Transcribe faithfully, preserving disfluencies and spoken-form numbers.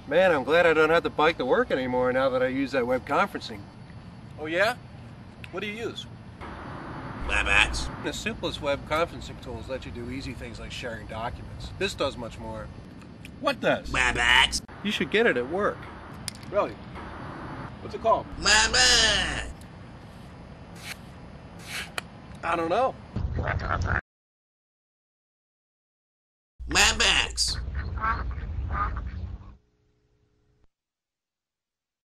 Man, I'm glad I don't have to bike to work anymore now that I use that web conferencing. Oh yeah? What do you use? WebEx. The simplest web conferencing tools let you do easy things like sharing documents. This does much more. What does? WebEx. You should get it at work. Really? What's it called? WebEx. I don't know. WebEx.